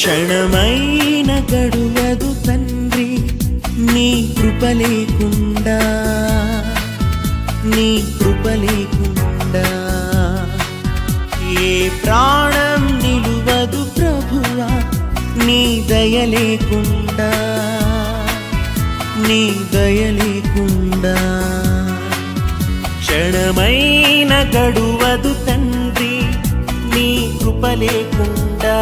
క్షణమైన గడువదు తండ్రి నీ కృప లేకుండా, నీ కృప లేకుండా. ఏ ప్రాణం నిలువదు ప్రభువా నీ దయ లేకుండా, నీ దయ లేకుండా. క్షణమైన గడువదు తండ్రి నీ కృప లేకుండా,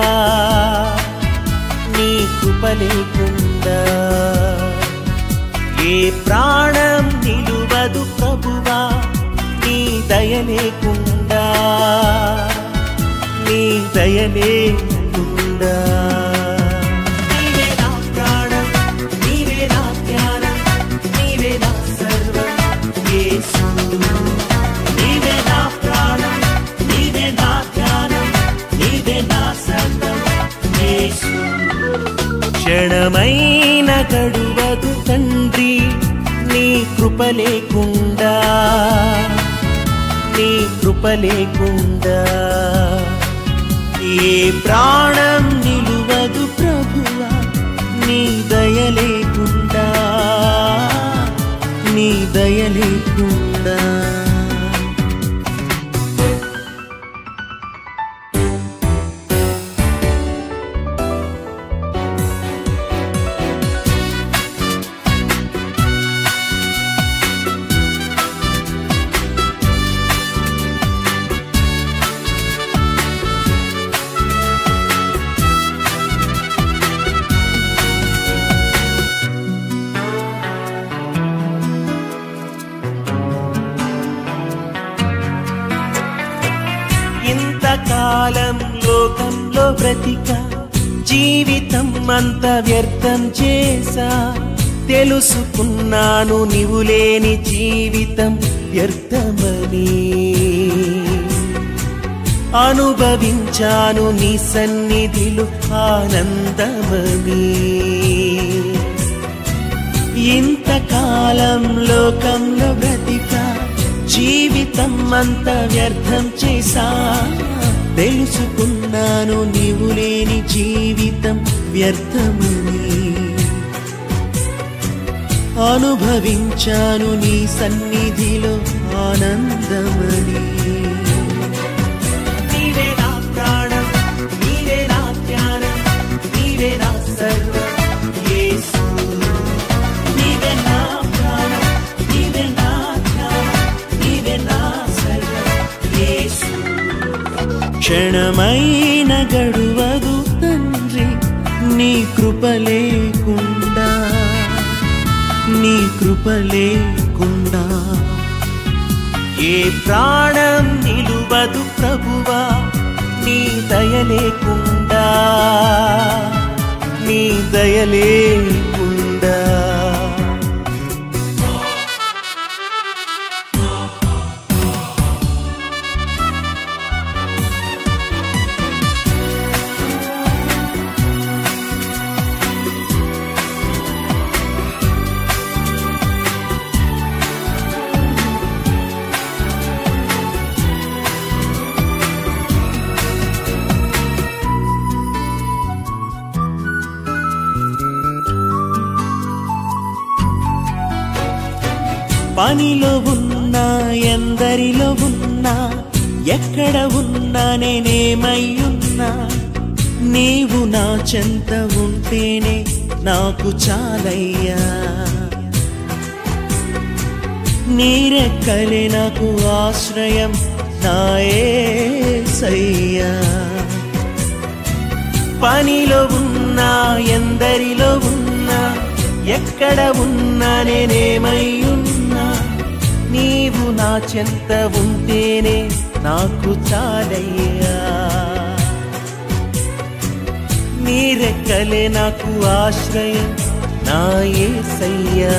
నీ కృప లేకుండా. ఏ ప్రాణం నిలువదు ప్రభువా నీ దయ లేకుండా, నీ దయ లేకుండా. నీవే నా ప్రాణం, నీవే నా ధ్యానం, నీవే నా సర్వం యేసు. నీవే నా ప్రాణం, నీవే నా ధ్యానం, నీవే నా సర్వం యేసు. క్షణమైన గడువదు తండ్రి నీ కృప లేకుండా, నీ కృప లేకుండా. ఏ ప్రాణం నిలువదు ప్రభువా నీ దయ లేకుండా, నీ దయ లేకుండా. ఇంతకాలం లోకంలో బ్రతిక జీవితం అంత వ్యర్థం చేసా, తెలుసుకున్నాను నీవు లేని జీవితం వ్యర్థమని. అనుభవించాను నీ సన్నిధిలో ఆనందమని. ఇంతకాలం లోకంలో బ్రతిక జీవితం అంత వ్యర్థం చేసా, తెలుసుకున్నాను నీవు లేని జీవితం వ్యర్థమని. అనుభవించాను నీ సన్నిధిలో ఆనందమని. నీవే నా ప్రాణం, నీవే నా ధ్యానం, నీవే నా సర్వం యేసు. నీవే నా ప్రాణం, నీవే నా ధ్యానం, నీవే నా సర్వం యేసు. క్షణమైన గడువదు తండ్రి నీ కృప లేకుండా, నీ కృప లేకుండా. ఏ ప్రాణం నిలువదు ప్రభువా నీ దయ లేకుండా, నీ దయ లేకుండా. పనిలో ఉన్నా, ఎందరిలో ఉన్నా, ఎక్కడ ఉన్నా, నేనేమయ్యున్నా, నీవు నా చెంత ఉంటేనే నాకు చాలయ్యా. నీరెక్కలే నాకు ఆశ్రయం నా యేసయ్యా. పనిలో ఉన్నా, ఎందరిలో ఉన్నా, ఎక్కడ ఉన్నా, నేనేమయ్యున్నా, నీవు నా చెంత ఉంటేనే నాకు చాలయ్యా. నీరెక్కలే నాకు ఆశ్రయం నా యేసయ్యా.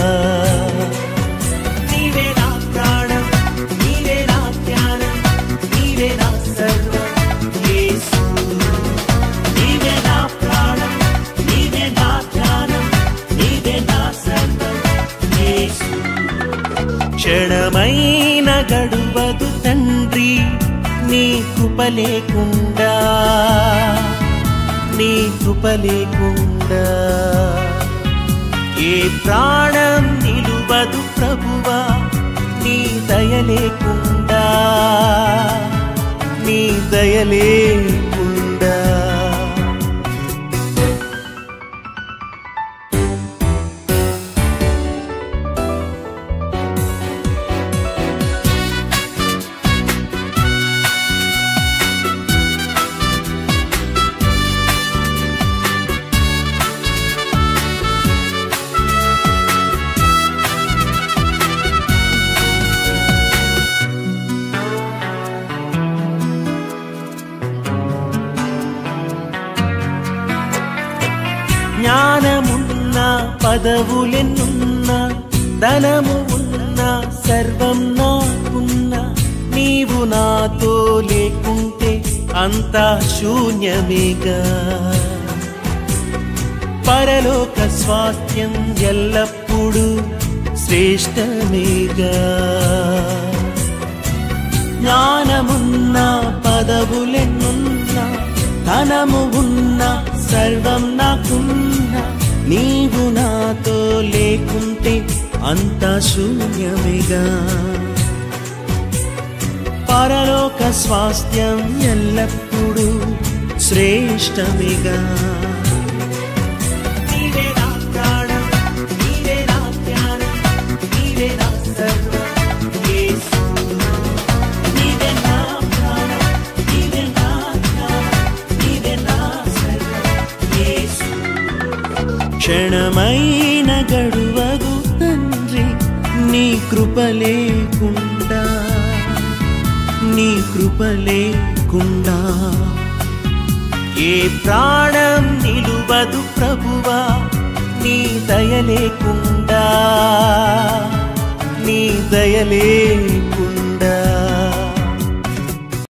నీవే నా ప్రాణం, నీవే నా ధ్యానం, నీవే నా సర్వం యేసు. నీవే నా ప్రాణం, నీవే నా ధ్యానం, నీవే నా సర్వం యేసు. క్షణమైన గడువదు తండ్రి నీ కృప లేకుండా, నీ కృప లేకుండా ఏ ప్రాణం నిలువదు ప్రభువా నీ దయ లేకుండా నీ దయ లేకుండా జ్ఞానమున్నా పదవులెన్నున్నా ధనము ఉన్నా సర్వం నాకున్నా నీవు నాతో లేకుంటే అంతా శూన్యమేగా పరలోక స్వాస్థ్యం ఎల్లప్పుడూ శ్రేష్టమేగా జ్ఞానమున్నా పదవులెన్నున్నా ధనము ఉన్నా సర్వం నాకున్నా నీవు నాతో లేకుంటే అంతా శూన్యమేగా పరలోక స్వాస్థ్యం ఎల్లప్పుడూ శ్రేష్టమేగా నీవే నా ప్రాణం నీవే నా ధ్యానం నీవే నా సర్వం యేసు నీవే నా ప్రాణం నీవే నా ధ్యానం నీవే నా సర్వం యేసు క్షణమైన గడువదు తండ్రి నీ కృప లేకుండా నీ కృప లేకుండా ఏ ప్రాణం నిలువదు ప్రభువా నీ దయ లేకుండా నీ దయ లేకుండా